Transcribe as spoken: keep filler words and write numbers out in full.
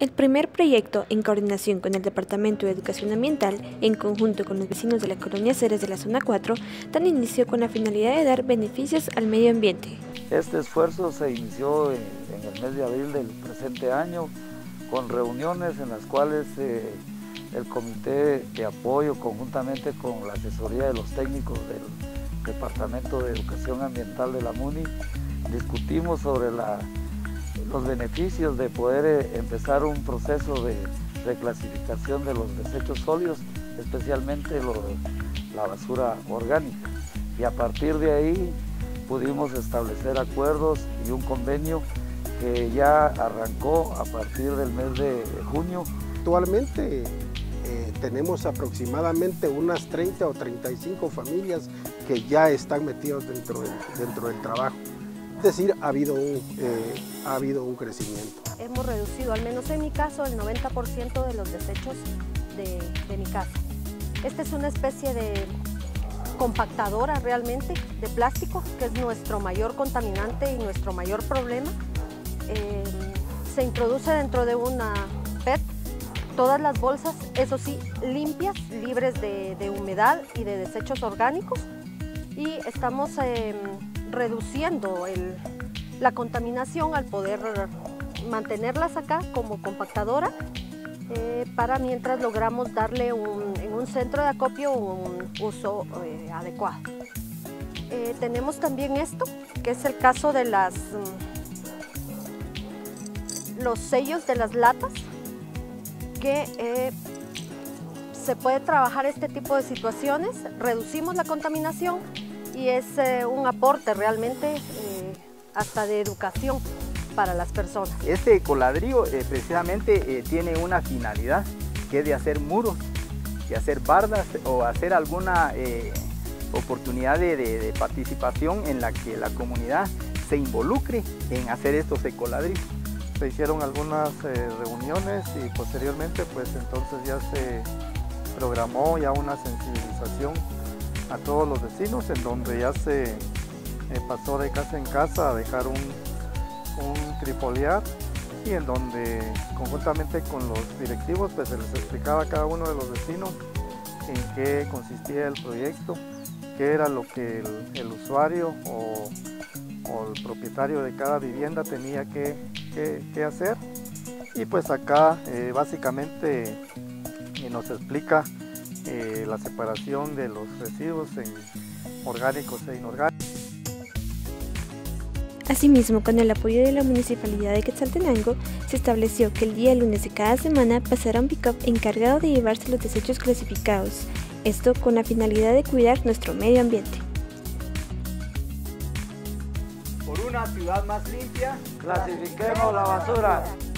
El primer proyecto, en coordinación con el Departamento de Educación Ambiental, en conjunto con los vecinos de la colonia Ceres de la zona cuatro, dan inicio con la finalidad de dar beneficios al medio ambiente. Este esfuerzo se inició en, en el mes de abril del presente año, con reuniones en las cuales eh, el Comité de Apoyo, conjuntamente con la asesoría de los técnicos del Departamento de Educación Ambiental de la MUNI, discutimos sobre la los beneficios de poder eh, empezar un proceso de reclasificación de los desechos sólidos, especialmente lo, la basura orgánica. Y a partir de ahí pudimos establecer acuerdos y un convenio que ya arrancó a partir del mes de junio. Actualmente eh, tenemos aproximadamente unas treinta o treinta y cinco familias que ya están metidas dentro del, dentro del trabajo. Es decir, ha habido, un, eh, ha habido un crecimiento. Hemos reducido, al menos en mi caso, el noventa por ciento de los desechos de, de mi casa. Esta es una especie de compactadora realmente de plástico, que es nuestro mayor contaminante y nuestro mayor problema. Eh, se introduce dentro de una P E T todas las bolsas, eso sí, limpias, libres de, de humedad y de desechos orgánicos, y estamos eh, reduciendo el, la contaminación al poder mantenerlas acá como compactadora eh, para mientras logramos darle un, en un centro de acopio un uso eh, adecuado. Eh, tenemos también esto, que es el caso de las, los sellos de las latas, que eh, se puede trabajar este tipo de situaciones, reducimos la contaminación y es eh, un aporte realmente eh, hasta de educación para las personas. Este ecoladrillo eh, precisamente eh, tiene una finalidad, que es de hacer muros, de hacer bardas o hacer alguna eh, oportunidad de, de, de participación en la que la comunidad se involucre en hacer estos ecoladrillos. Se hicieron algunas eh, reuniones y posteriormente pues entonces ya se programó ya una sensibilización a todos los vecinos, en donde ya se eh, pasó de casa en casa a dejar un, un trifoliar, y en donde conjuntamente con los directivos pues se les explicaba a cada uno de los vecinos en qué consistía el proyecto, qué era lo que el, el usuario o, o el propietario de cada vivienda tenía que, que, que hacer. Y pues acá eh, básicamente eh, nos explica Eh, la separación de los residuos en orgánicos e inorgánicos. Asimismo, con el apoyo de la Municipalidad de Quetzaltenango, se estableció que el día lunes de cada semana pasará un pick-up encargado de llevarse los desechos clasificados, esto con la finalidad de cuidar nuestro medio ambiente. Por una ciudad más limpia, clasifiquemos la basura.